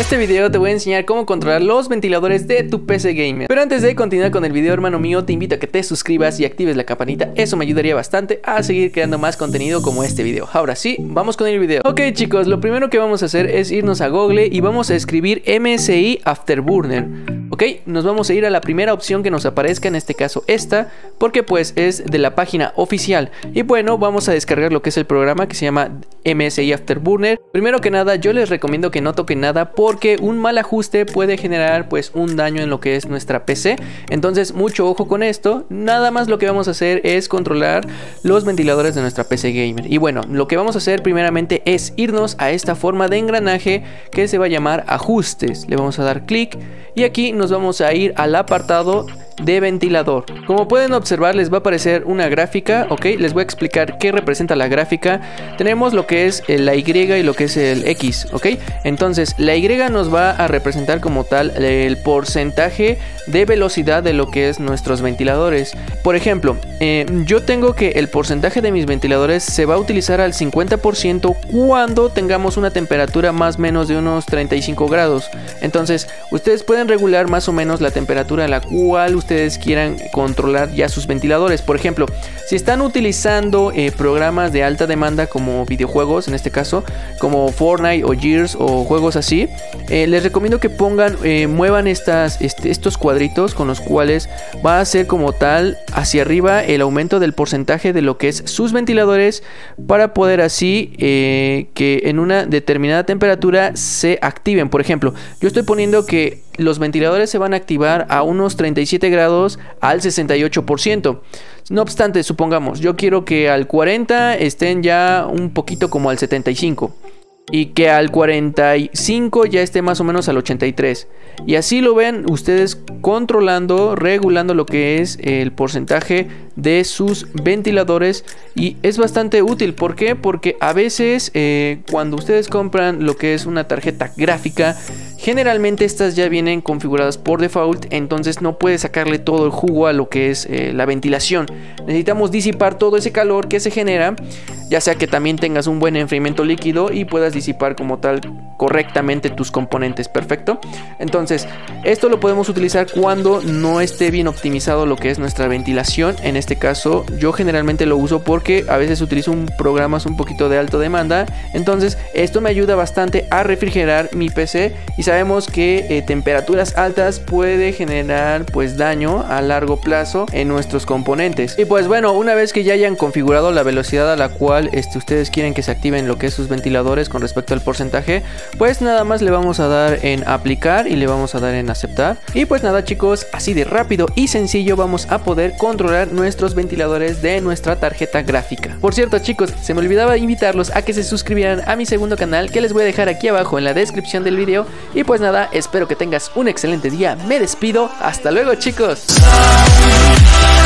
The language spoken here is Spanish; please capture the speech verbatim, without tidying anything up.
este video te voy a enseñar cómo controlar los ventiladores de tu P C gamer. Pero antes de continuar con el video, hermano mío, te invito a que te suscribas y actives la campanita. Eso me ayudaría bastante a seguir creando más contenido como este video. Ahora sí, vamos con el video. Ok, chicos, lo primero que vamos a hacer es irnos a Google y vamos a escribir M S I Afterburner. Ok, nos vamos a ir a la primera opción que nos aparezca, en este caso esta, porque pues es de la página oficial. Y bueno, vamos a descargar lo que es el programa que se llama M S I Afterburner. Primero que nada, yo les recomiendo que no toquen nada porque un mal ajuste puede generar pues un daño en lo que es nuestra P C. Entonces mucho ojo con esto. Nada más lo que vamos a hacer es controlar los ventiladores de nuestra P C gamer. Y bueno, lo que vamos a hacer primeramente es irnos a esta forma de engranaje que se va a llamar ajustes. Le vamos a dar clic y aquí nos vamos a ir al apartado de ventilador. Como pueden observar, les va a aparecer una gráfica. Ok, les voy a explicar qué representa la gráfica. Tenemos lo que es la Y y lo que es el X. Ok, entonces la Y nos va a representar como tal el porcentaje de velocidad de lo que es nuestros ventiladores. Por ejemplo, eh, yo tengo que el porcentaje de mis ventiladores se va a utilizar al cincuenta por ciento cuando tengamos una temperatura más o menos de unos treinta y cinco grados. Entonces ustedes pueden regular más o menos la temperatura a la cual ustedes quieran controlar ya sus ventiladores. Por ejemplo, si están utilizando eh, programas de alta demanda como videojuegos, en este caso como Fortnite o Gears o juegos así, eh, les recomiendo que pongan, eh, muevan estas, este, estos cuadritos con los cuales va a ser como tal hacia arriba el aumento del porcentaje de lo que es sus ventiladores, para poder así eh, que en una determinada temperatura se activen. Por ejemplo, yo estoy poniendo que los ventiladores se van a activar a unos treinta y siete grados al sesenta y ocho por ciento. No obstante, supongamos, yo quiero que al cuarenta estén ya un poquito como al setenta y cinco. Y que al cuarenta y cinco ya esté más o menos al ochenta y tres. Y así lo ven ustedes controlando, regulando lo que es el porcentaje de sus ventiladores. Y es bastante útil. ¿Por qué? Porque a veces eh, cuando ustedes compran lo que es una tarjeta gráfica, generalmente estas ya vienen configuradas por default. Entonces no puede sacarle todo el jugo a lo que es eh, la ventilación. Necesitamos disipar todo ese calor que se genera, ya sea que también tengas un buen enfriamiento líquido y puedas disipar como tal correctamente tus componentes. Perfecto. Entonces esto lo podemos utilizar cuando no esté bien optimizado lo que es nuestra ventilación. En este caso yo generalmente lo uso porque a veces utilizo un programas un poquito de alta demanda. Entonces esto me ayuda bastante a refrigerar mi P C. Y sabemos que eh, temperaturas altas puede generar pues daño a largo plazo en nuestros componentes. Y pues bueno, una vez que ya hayan configurado la velocidad a la cual este, ustedes quieren que se activen lo que es sus ventiladores con respecto al porcentaje, pues nada más le vamos a dar en aplicar y le vamos a dar en aceptar. Y pues nada, chicos, así de rápido y sencillo vamos a poder controlar nuestros ventiladores de nuestra tarjeta gráfica. Por cierto, chicos, se me olvidaba invitarlos a que se suscribieran a mi segundo canal, que les voy a dejar aquí abajo en la descripción del video. Y pues nada, espero que tengas un excelente día. Me despido, hasta luego, chicos.